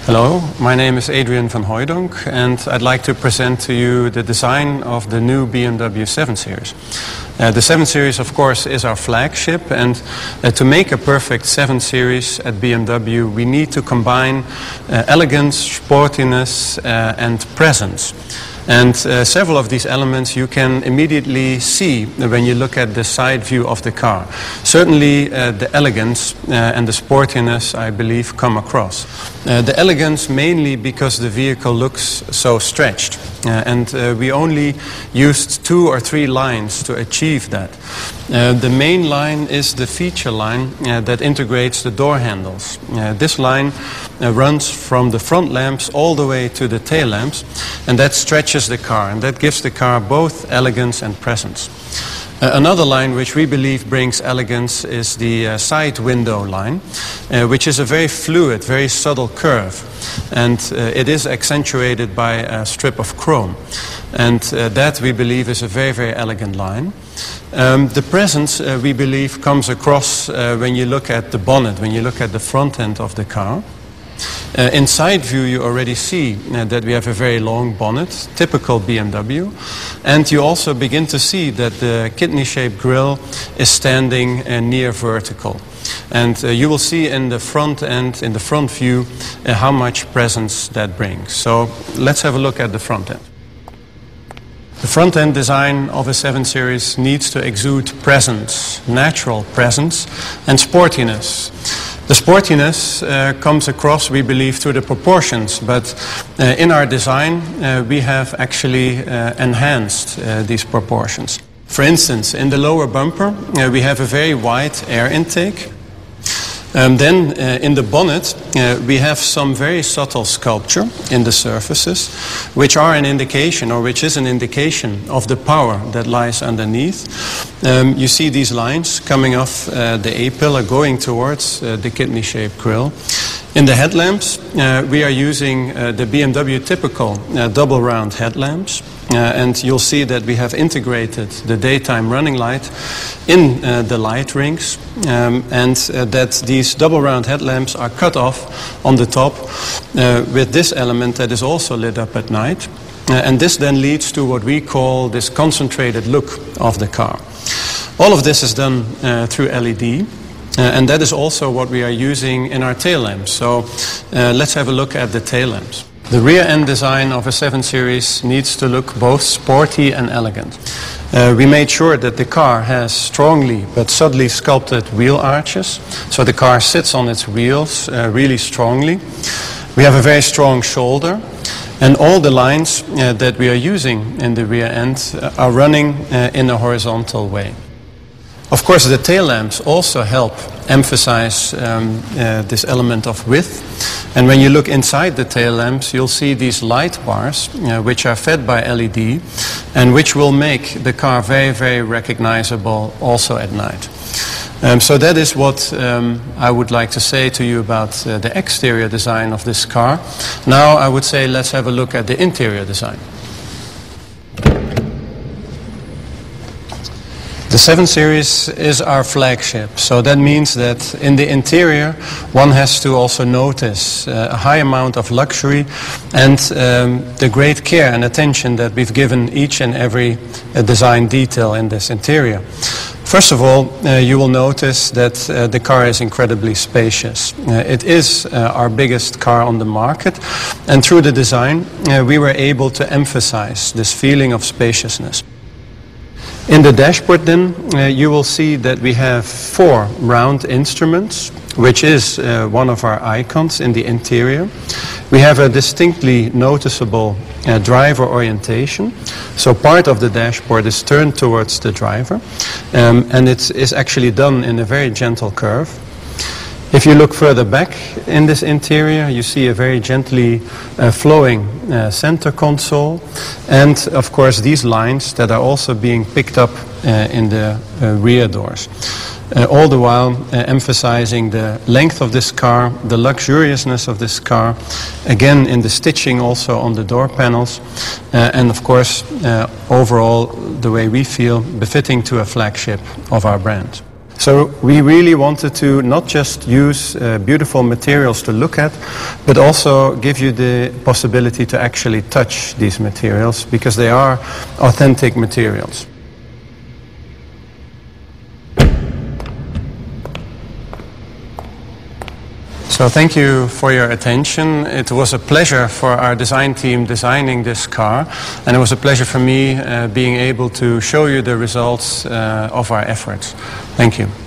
Hello, my name is Adrian van Hooijdonk and I'd like to present to you the design of the new BMW 7 Series. The 7 Series, of course, is our flagship, and to make a perfect 7 Series at BMW we need to combine elegance, sportiness and presence. And several of these elements you can immediately see when you look at the side view of the car. Certainly the elegance and the sportiness, I believe, come across. The elegance mainly because the vehicle looks so stretched. And we only used 2 or 3 lines to achieve that. The main line is the feature line that integrates the door handles. This line runs from the front lamps all the way to the tail lamps, and that stretches the car, and that gives the car both elegance and presence. Another line which we believe brings elegance is the side window line, which is a very fluid, very subtle curve, and it is accentuated by a strip of chrome, and that we believe is a very, very elegant line. The presence we believe comes across when you look at the bonnet, when you look at the front end of the car. In side view you already see that we have a very long bonnet, typical BMW, and you also begin to see that the kidney-shaped grille is standing near vertical. And you will see in the front end, in the front view, how much presence that brings. So let's have a look at the front end. The front end design of a 7 Series needs to exude presence, natural presence, and sportiness. The sportiness comes across, we believe, through the proportions, but in our design we have actually enhanced these proportions. For instance, in the lower bumper we have a very wide air intake. Then in the bonnet we have some very subtle sculpture in the surfaces which are an indication, or which is an indication of the power that lies underneath. You see these lines coming off the A-pillar going towards the kidney-shaped grille. In the headlamps we are using the BMW typical double round headlamps. And you'll see that we have integrated the daytime running light in the light rings, and that these double round headlamps are cut off on the top with this element that is also lit up at night. And this then leads to what we call this concentrated look of the car. All of this is done through LED. And that is also what we are using in our tail lamps. So let's have a look at the tail lamps. The rear end design of a 7 Series needs to look both sporty and elegant. We made sure that the car has strongly but subtly sculpted wheel arches, so the car sits on its wheels really strongly. We have a very strong shoulder, and all the lines that we are using in the rear end are running in a horizontal way. Of course, the tail lamps also help emphasize this element of width. And when you look inside the tail lamps, you'll see these light bars, which are fed by LED, and which will make the car very, very recognizable also at night. So that is what I would like to say to you about the exterior design of this car. Now I would say let's have a look at the interior design. The 7 Series is our flagship, so that means that in the interior one has to also notice a high amount of luxury and the great care and attention that we've given each and every design detail in this interior. First of all, you will notice that the car is incredibly spacious. It is our biggest car on the market, and through the design we were able to emphasize this feeling of spaciousness. In the dashboard then, you will see that we have 4 round instruments, which is one of our icons in the interior. We have a distinctly noticeable driver orientation. So part of the dashboard is turned towards the driver, and it is actually done in a very gentle curve. If you look further back in this interior, you see a very gently flowing center console, and of course these lines that are also being picked up in the rear doors. All the while emphasizing the length of this car, the luxuriousness of this car, again in the stitching also on the door panels, and of course overall the way we feel befitting to a flagship of our brand. So we really wanted to not just use beautiful materials to look at, but also give you the possibility to actually touch these materials, because they are authentic materials. So thank you for your attention. It was a pleasure for our design team designing this car, and it was a pleasure for me being able to show you the results of our efforts. Thank you.